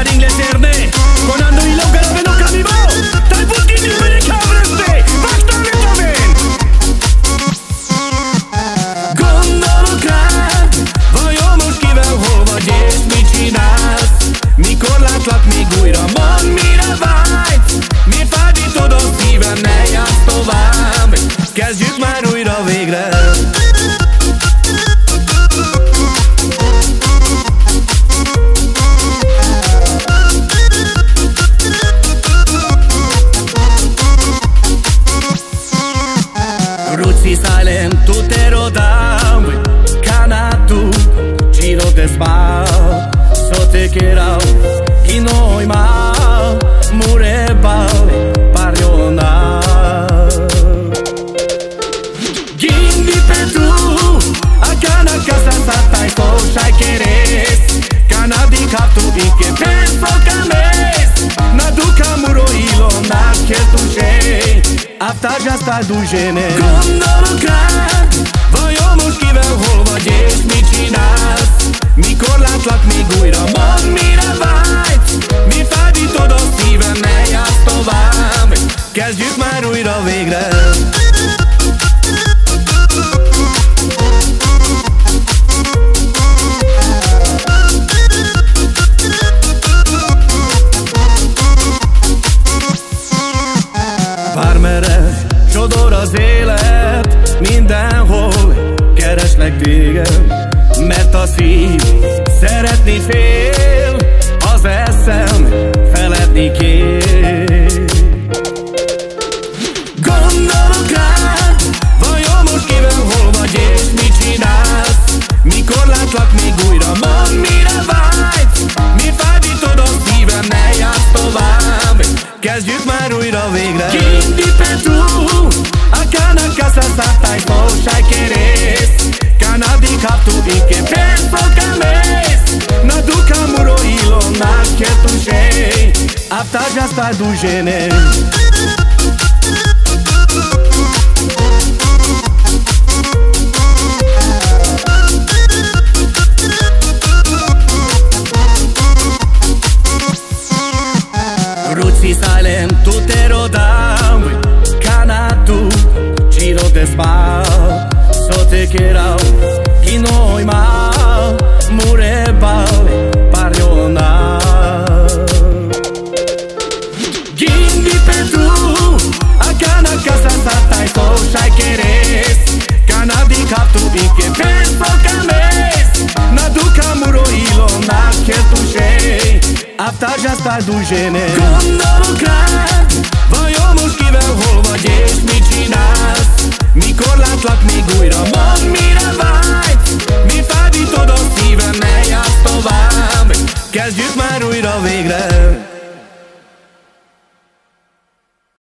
música de inglés verde. Conando y loca la veno camibó. Tal putin y mene cabreste. Basta de tomen. Gondolok rád, vajon most kivel hol vagy és mit csinálsz? Mikor látlak még újra, mondd mire vágysz? Miért fájdítod a szívem, ne játsz tovább? Kezdjük már újra végre. Ruzi silent, tu te rodam, cana tu, giro te spa, so te quiero, y no mal, mureba, pariona. Gindi pentru, a cana casa satai fo, sai queres, cana di captu y que penso cames, na duca muro ilo, na que tu sei. Afta já está do gene. Gondolok rád, vajon most kivel hol vagy és mit csinálsz? Mikor látlak még újra, mondd mire vágysz? Mi fájdítod a szívem, ne játsz tovább? Kezdjük már újra végre. Bármerre sodor az élet, mindenhol kereslek téged, mert a szív szeretni fél, az eszem feledni kér. Gondolok rád, vajon most kivel hol vagy és mit csinálsz? Mikor látlak még újra, mondd mire vágysz? Mi fájdítod a szívem, ne játsz tovább? Kezdjük már újra végre. Gindi pentru, acá na casa satai fo, sai queres, cana di captu y que penso cames, na duca muro ilo, na que tu sei. Afta já está do gene. Ruzi silent, tu te rodam, cana tu, giro te spa, so te quiero, y no mal, mureba, pariona. Gindi pentru, acá na casa satai fo, sai queres, cana di captu y que penso cames, na duca muro ilo, na que tu sei. Afta já está do gene. Gondolok rád,